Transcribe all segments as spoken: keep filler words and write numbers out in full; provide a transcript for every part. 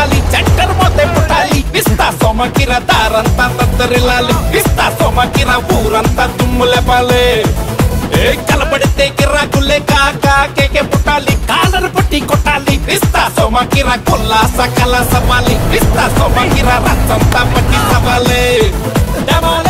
ఎక్కాలి చెంటర్ మొత్తే పుట్టాలి పిస్తా సోమకిర దారంతా తత్తరిల్లాలి పిస్తా సోమకిర ఊరంతా దుమ్ములేపాలి ఏ కలపడితే గిరాకులే కాకా కేకే పుట్టాలి కాలర్ పట్టి కొట్టాలి పిస్తా సోమకిర కొల్లా సకల సవాలి పిస్తా సోమకిర రచ్చంతా పట్టి సవాలి డమాలే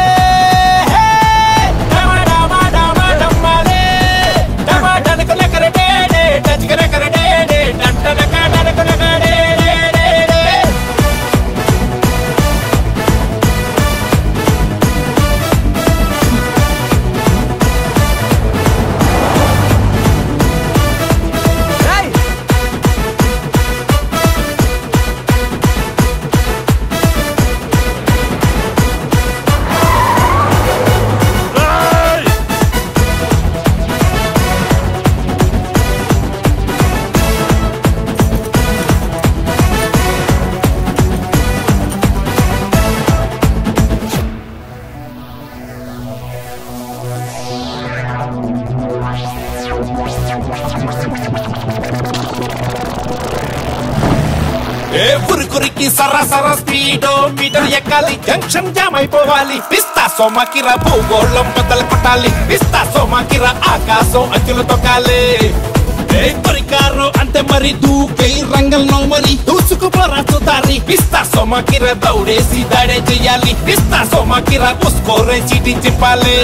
ఏ ఉరుకురికి సరాసర స్పీడో మీటర్ ఎక్కాలి జంక్షన్ జామ్ అయిపోవాలి పిస్తా సోమకిర భూగోళం బద్దలు కొట్టాలి పిస్తా సోమకిర ఆకాశం అంచులు తొక్కాలి ఏ కొరికారు అంతే మరి దూకే రంగంలో మరి దూసుకుపోరా చూతారి పిస్తా సోమకిర దౌడేసి దాడే చెయ్యాలి పిస్తా సోమకిర ఉస్కోరే చీటి చింపాలి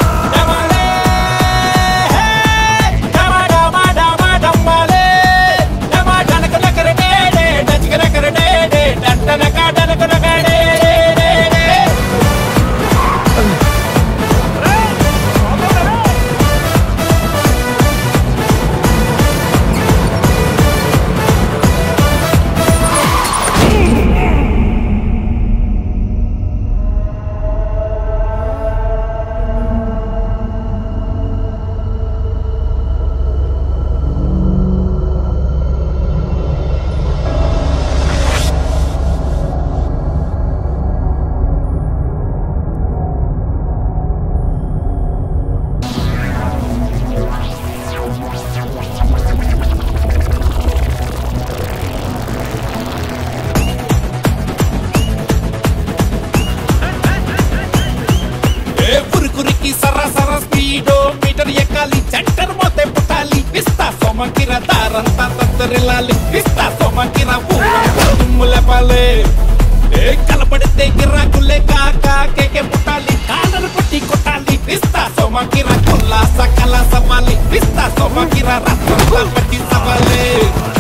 సరాసర స్పీడో మీటర్ ఎక్కాలి చెంటర్ మొత్తే పుట్టాలి పిస్తా సోమకిర దారంతా తత్తరిల్లాలి పిస్తా సోమకిర ఊరంతా దుమ్ములేపాలి ఏ కలపడితే గిరాకులే కాకా కేకే పుట్టాలి కాలర్ పట్టి కొట్టాలి పిస్తా సోమకిర కొల్లా సకల సవాలి పిస్తా సోమకిర రత్నంతా పట్టి సవాలి